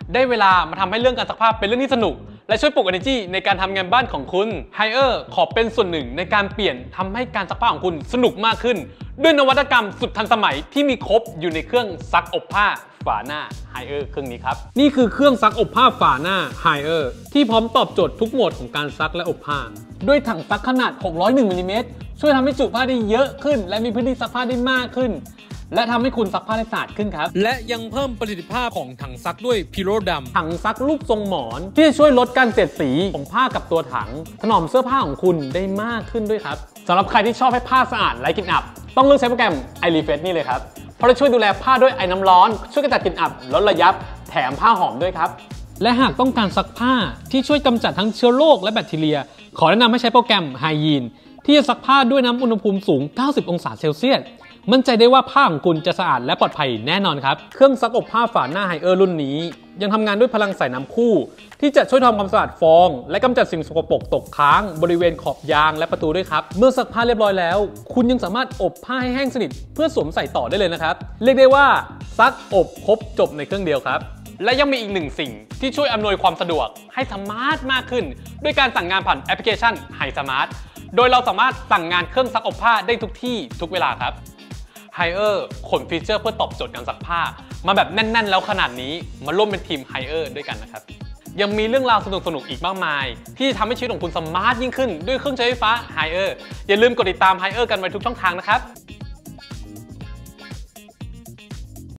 ได้เวลามาทำให้เรื่องการซักผ้าเป็นเรื่องที่สนุกและช่วยปลุก energy ในการทำงานบ้านของคุณ Haier ขอเป็นส่วนหนึ่งในการเปลี่ยนทำให้การซักผ้าของคุณสนุกมากขึ้นด้วยนวัตกรรมสุดทันสมัยที่มีครบอยู่ในเครื่องซักอบผ้าฝาหน้า Haier เครื่องนี้ครับนี่คือเครื่องซักอบผ้าฝาหน้า Haier ที่พร้อมตอบโจทย์ทุกโหมดของการซักและอบผ้าด้วยถังซักขนาด601มิลลิเมตรช่วยทำให้จุผ้าได้เยอะขึ้นและมีพื้นที่ซักผ้าได้มากขึ้นและทำให้คุณซักผ้าได้สะอาดขึ้นครับและยังเพิ่มประสิทธิภาพของถังซักด้วยพิโรดำถังซักรูปทรงหมอนที่จะช่วยลดการเสียดสีของผ้ากับตัวถังถนอมเสื้อผ้าของคุณได้มากขึ้นด้วยครับสำหรับใครที่ชอบให้ผ้าสะอาดไร้กลิ่นอับต้องเลือกใช้โปรแกรม iRefresh นี่เลยครับเพราะจะช่วยดูแลผ้าด้วยไอ้น้ำร้อนช่วยกำจัดกลิ่นอับลดระยับแถมผ้าหอมด้วยครับและหากต้องการซักผ้าที่ช่วยกำจัดทั้งเชื้อโรคและแบคทีเรียขอแนะนำให้ใช้โปรแกรม Hygiene ที่จะซักผ้าด้วยน้ำอุณหภูมิสูง90องศาเซลเซียสมั่นใจได้ว่าผ้าของคุณจะสะอาดและปลอดภัยแน่นอนครับเครื่องซักอบผ้าฝาหน้า Haier รุ่นนี้ยังทำงานด้วยพลังสายน้ำคู่ที่จะช่วยทำความสะอาดฟองและกำจัดสิ่งสกปรกตกค้างบริเวณขอบยางและประตูด้วยครับเมื่อซักผ้าเรียบร้อยแล้วคุณยังสามารถอบผ้าให้แห้งสนิทเพื่อสวมใส่ต่อได้เลยนะครับเรียกได้ว่าซักอบครบจบในเครื่องเดียวครับและยังมีอีกหนึ่งสิ่งที่ช่วยอำนวยความสะดวกให้สมาร์ทมากขึ้นด้วยการสั่งงานผ่านแอปพลิเคชัน HiSmart โดยเราสามารถสั่งงานเครื่องซักอบผ้าได้ทุกที่ทุกเวลาครับHaier ขนฟีเจอร์เพื่อตอบโจทย์การซักผ้ามาแบบแน่นๆแล้วขนาดนี้มาร่วมเป็นทีม Haier ด้วยกันนะครับยังมีเรื่องราวสนุกๆอีกมากมายที่ทำให้ชีวิตของคุณสมาร์ทยิ่งขึ้นด้วยเครื่องใช้ไฟฟ้า Haier อย่าลืมกดติดตาม Haier กันไว้ทุกช่องทางนะครับ